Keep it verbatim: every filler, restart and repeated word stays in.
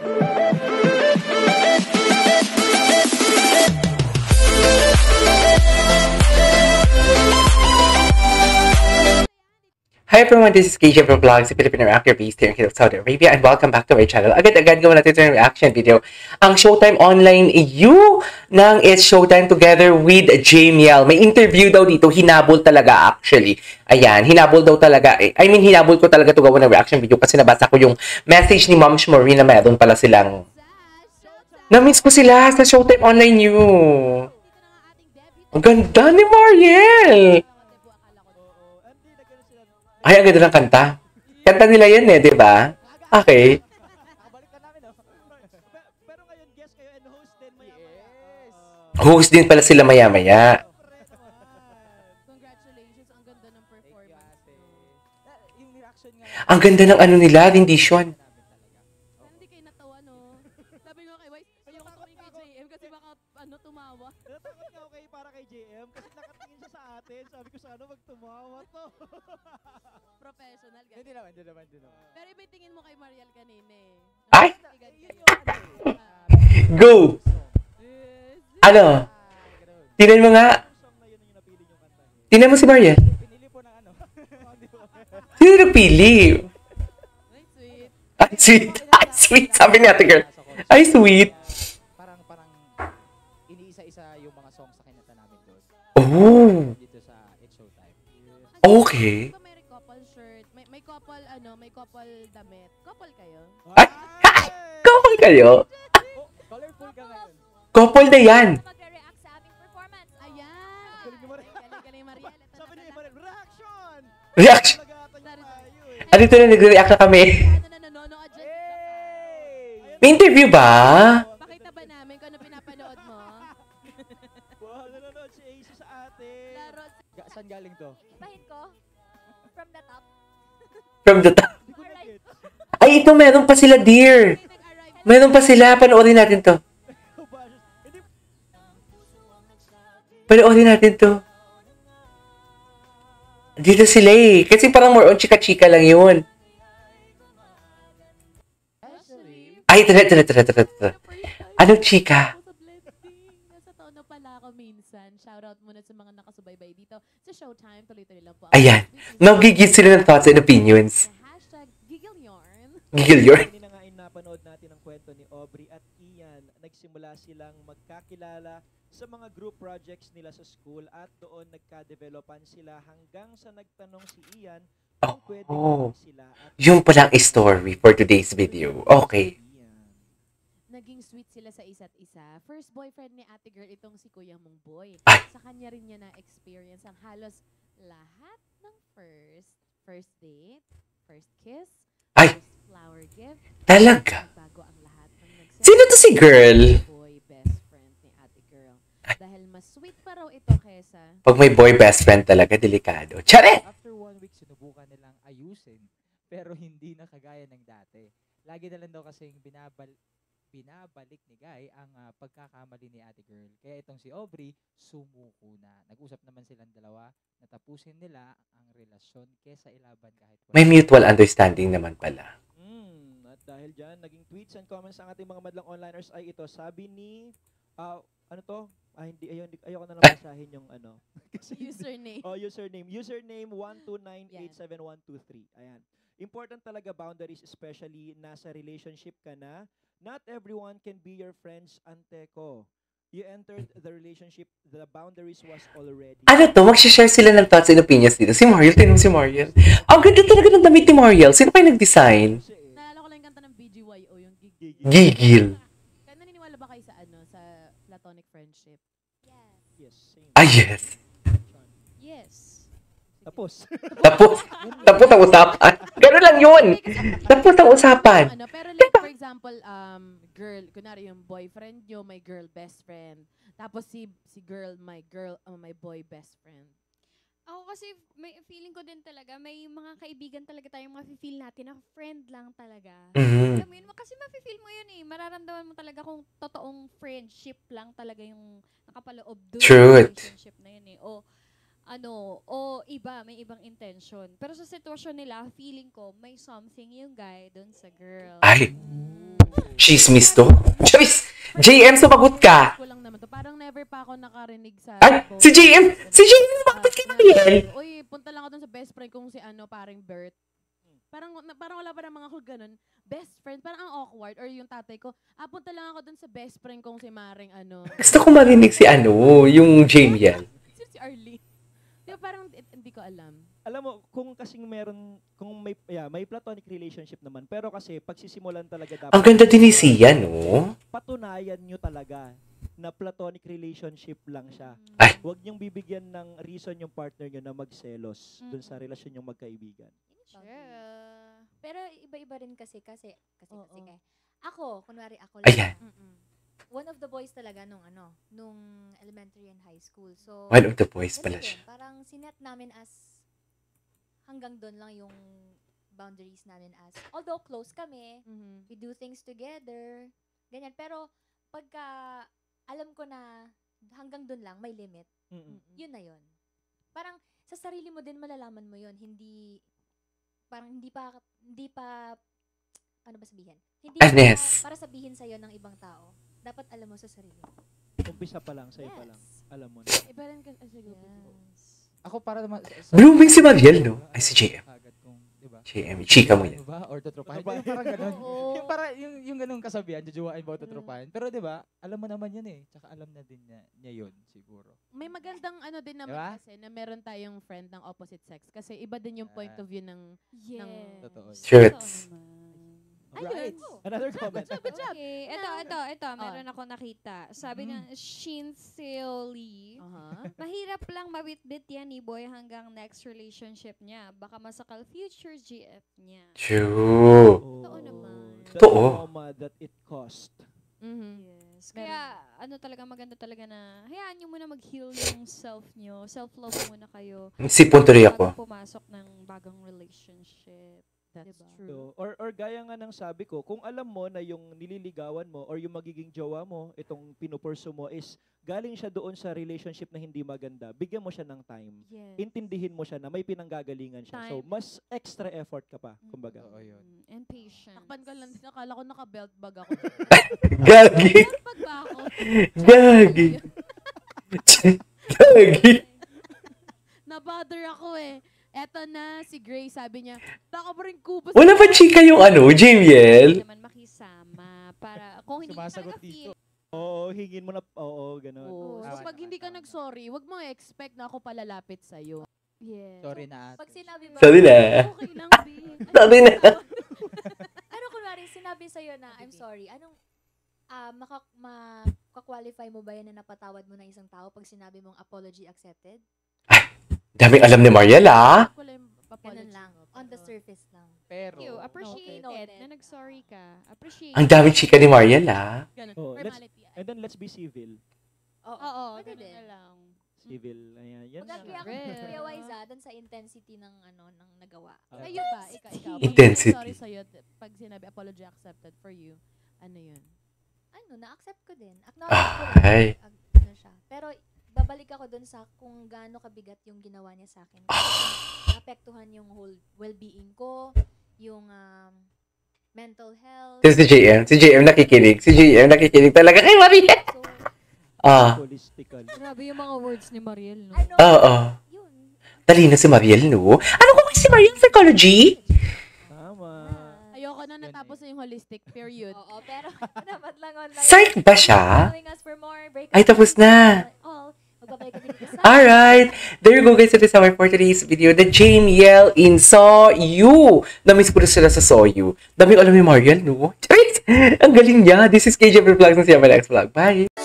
Hi everyone, this is K J from Vlogs, a Filipino reactor based here in Saudi Arabia, and welcome back to my channel. Agad-agad gawa natin ito yung reaction video. Ang Showtime Online U ng It's Showtime together with Jamiel. May interview daw dito, hinabol talaga actually. Ayan, hinabol daw talaga. I mean, hinabol ko talaga ito gawa ng reaction video kasi nabasa ko yung message ni Ma'am Shmori na meron pala silang... Na-miss ko sila sa Showtime Online U. Ang ganda ni Mariel! Ay, ang ganda ng kanta. Kanta nila yan eh, di ba? Okay. Host din pala sila maya-maya. Congratulations, ang ganda ng performance. Ang ganda ng ano nila, rendition. Hindi kayo natawa, no? Sabi ko kay Wise, ayoko tumingin kay J M kasi baka ano, tumawa. Natakot nga ako kay para kay J M kasi nakatingin siya sa atin. Sabi ko sana magtumawa to. Professional, guys. Hindi naman, hindi naman, hindi naman. Pero iba yung tingin mo kay Mariel kanina eh. Ay! Nakakatigan kayo. Go! Yes. Ano? Tinan mo nga. Song na yun yung napili yung kanta niya. Tinan mo si Mariel. Pinili po ng ano. Hindi po. Sino nagpili? Ay, sweet. Ay, sweet. Ay, sweet. Sabi ni ate girl. Ay, sweet. Parang, parang, iniisa-isa yung mga songs sa kinanta namin doon. Oh. Dito sa It's Showtime. Okay. Di ba may couple shirt? May, may couple, ano, may couple damit. Couple kayo? Ay! Ay! Couple kayo? Oh, colorful ka ngayon. Couple na yan. Magre-react sa aming performance. Ayan! Galing ni Mariel. Galing, galing, Mariel. Ito Sabi na, ni ito na. Mariel, reaction! Reaction. Nagatan niya tayo eh. Ano ito na nagre-react na kami? Ano na nanonood dyan? Hey! May interview ba? Pakita ba namin kung ano pinapanood mo? Wow, nanonood si Ace sa atin. Laro. Ga saan galing to? Ibahin ko. From the top. From the top. Hindi ko na-gets. Ay, ito meron pa sila, dear. Nag-arrive. Meron pa sila. Panoorin natin to. Hindi. Panoorin natin to. Dito sila eh. Kasi parang more on chika-chika lang yun. Ay, ito na, ito na, ito na, ito na, ito na. Anong chika? Sa blessing. Nasa taon na pala ako minsan. Shoutout muna sa mga nakasubaybay dito sa Showtime. Tuloy-tuloy lang po. Ayan. Nagigit sila ng thoughts and opinions. Hashtag Giggle Yarn. Gigil yun. Kanina nga ay napanood natin ang kwento ni Aubrey at Ian. Nagsimula silang magkakilala sa mga group projects nila sa school at doon nagka-developan sila hanggang sa nagtanong si Ian kung pwede Oh. ba sila at Yung palang story for today's video. Okay. Ian. Naging sweet sila sa isa't isa. First boyfriend ni ate girl itong si Kuya Mong Boy. Ay. Sa kanya rin niya na-experience ang halos lahat ng first. First date, first kiss, Ay. first flower gift. Talaga? Bago ang lahat ng nagsimula. Sino to si girl? Boy best friend ni ate girl. Dahil mas sweet pa raw ito kesa Pag may boy best friend talaga, delikado. Charet! After one week, sinubukan nilang ayusin pero hindi na kagaya ng dati. Lagi na lang daw kasing binabal binabalik ni Guy ang ah, pagkakamali ni ate girl. Kaya itong si Aubrey, sumuko na. Nag-usap naman silang dalawa, natapusin nila ang relasyon kesa ilaban kahit wala. May mutual understanding naman pala. Mm, at dahil dyan, naging tweets and comments ang ating mga madlang onliners ay ito. Sabi ni, ah, ano to? Ah, hindi, ayun, hindi- ayoko na lang basahin yung ano. Kasi hindi- username. Oh, username. Username one two nine eight seven one two three. Ayan. Important talaga boundaries, especially nasa relationship ka na. Not everyone can be your friends, ante ko. You entered the relationship, the boundaries was already. Ano to? Mag-share sila ng thoughts and opinions dito. Si Mariel, tinong si Mariel. Ang ganda talaga ng damit ni Mariel. Sino kayo nag-design? Kasi, eh, Naalala ko lang yung kanta ng B G Y O, yung gig. gigil. Gigil. Kaya naniniwala ba kayo sa ano, sa platonic friendship? Yes. Yes, same. Ah, yes. Yes. Tapos. Tapos, tapos ang usapan. Ganun lang yun. Tapos ang usapan. Ano, pero like for example, um, girl, kunwari yung boyfriend nyo, may girl best friend. Tapos si si girl, my girl, uh, my boy best friend. Ako kasi may feeling ko din talaga, may mga kaibigan talaga tayong mafe-feel natin na friend lang talaga. Mhm. Alam mo yun, kasi mafe-feel mo yun eh. Mararamdaman mo talaga kung totoong friendship lang talaga yung nakapaloob doon sa Truth. relationship na yun eh. O ano, o iba, may ibang intention. Pero sa sitwasyon nila, feeling ko may something yung guy doon sa girl. Ay. Chismis to? Charis! J M, sumagot ka! Ko lang naman to. Parang never pa ako nakarinig sa... Ay! Si J M! Si J M! Bakit kay Mariel? Uy, punta lang ako dun sa best friend kong si ano, paring Bert. Parang, na- parang wala pa namang ako ganun. Best friend, parang ang awkward. Or yung tatay ko, ah, punta lang ako dun sa best friend kong si Maring ano. Gusto ko marinig si ano, yung Jamiel. Sino si Arlie? Di ba parang eh, hindi ko alam. Alam mo, kung kasing meron, kung may, yeah, may platonic relationship naman, pero kasi pagsisimulan talaga dapat, Ang ganda din ni Sia, no? patunayan nyo talaga na platonic relationship lang siya. Ay. Huwag niyong bibigyan ng reason yung partner nyo na magselos dun sa relasyon yung magkaibigan. Sure. Pero iba-iba rin kasi, kasi, kasi, Oo. kasi, kaya. Ako, kunwari ako Ayan. lang. Mm-mm. One of the boys talaga nung ano, nung elementary and high school. So, One of the boys ganun pala din, siya. parang sinet namin as hanggang doon lang yung boundaries namin as, although close kami, Mhm. we do things together, ganyan. Pero pagka alam ko na hanggang doon lang, may limit, Mm-mm. yun na yun. Parang sa sarili mo din malalaman mo yun, hindi, parang hindi pa, hindi pa, ano ba sabihin? Hindi Honest. pa para sabihin sa'yo ng ibang tao. Dapat alam mo sa sarili mo. Umpisa pa lang, sa'yo pa lang. Yes. Alam mo na. Iba rin kasi, ah, sige, go. Ako para naman... Blooming si Mariel, no? Ay, si J M. Agad kung, di ba? J M, chika mo yan. Ano ba? Or tutropahin. Tutropahin. Yung parang ganun. Oo. yung parang, yung, yung ganung kasabihan, jujuwain ba o Mm. tutropahin. Pero di ba, alam mo naman yun eh. Tsaka alam na din niya, niya yun, siguro. May magandang ano din naman Diba? kasi na meron tayong friend ng opposite sex. Kasi iba din yung point Ah. of view ng... Yes. Totoo. Truths. Ayun. Right. Another comment. Good job. Okay, ito, ito, ito, meron ako nakita. Sabi Mm. ng Shin Seo Lee, Aha. mahirap lang mabitbit yan ni Boy hanggang next relationship niya. Baka masakal future G F niya. True. Totoo naman. The Totoo. trauma that it cost. Mhm. Yes. Kaya, ano talaga, maganda talaga na, hayaan nyo muna mag-heal yung self nyo. Self-love muna kayo. Sipon tuloy ako. Bago pumasok ng bagong relationship. That's Diba? true. So, or, or gaya nga ng sabi ko, kung alam mo na yung nililigawan mo or yung magiging jowa mo, itong pinupurso mo is galing siya doon sa relationship na hindi maganda, bigyan mo siya ng time. Yes. Intindihin mo siya na may pinanggagalingan siya. So, Time. mas extra effort ka pa, kumbaga. Oo, yun. Mm, And patience. Takpan ka lang. Nakala ko naka-belt bag ako. Gagi. Belt bag ba ako? Gagi. Gagi. Nabother ako eh. Eto na, si Gray, sabi niya, baka pa rin kubos. Wala ba chika yung ano, Jamiel? naman makisama para kung hindi Sumasagot talaga dito. feel Oo, hingin mo na, oo, gano'n. Oo. Tama, So, pag tama, hindi ka tama. nag-sorry, wag mo expect na ako palalapit sa'yo. yes. Sorry na Pag ate. sinabi ba, Sabi na. Okay lang, B. Sabi na. ano kunwari, sinabi sa'yo na, I'm sorry, anong, ah, maka, maka-qualify mo ba yan na napatawad mo na isang tao pag sinabi mong apology accepted? Daming alam ni Mariel, ah. Wala yung apology Ganun lang. mo. On the Oo. surface lang. Pero, You, appreciated Noted. na nag-sorry ka. Appreciate. Ang daming chika ni Mariel, ah. Ganun. Oh, let's- Formality. And then, let's be civil. Oo, Oo, pwede ganun din. na lang. Civil, ayan, yan Maganda na. ako Real. Kuya Waiza dun sa intensity ng ano ng nagawa. Ah. Sa'yo ba? Ikaw, ikaw. Pag Intensity. Sorry sa'yo, t- pag sinabi apology accepted for you, ano yun? Ano, na-accept ko din. Acknowledge ko rin. Ay. Ag- ano siya. Pero babalik ako dun sa kung gaano kabigat yung ginawa niya sa akin. Kasi naapektuhan yung whole well-being ko, yung um, mental health. Si si J M, si J M nakikinig. Si J M nakikinig talaga kay Mariel. So, Ah, Holistical. Grabe yung mga words ni Mariel, no? ano, oo. yun. Talino si Mariel, no? Ano ko si Mariel psychology? Tama. Ayoko na Yun natapos eh. na yung holistic period. Oo, pero dapat lang online. Psych ba siya? Following us for more break. Ay, tapos na. All. Magbabalik kami dito sa Alright. There you go guys. That is our for today's video. The Jamiel in Saw You. Namiss ko na sila sa Saw You. Daming alam ni Mariel, no? Charis! Ang galing niya. This is K J Vlogs ng Siya Malax Vlog. Bye!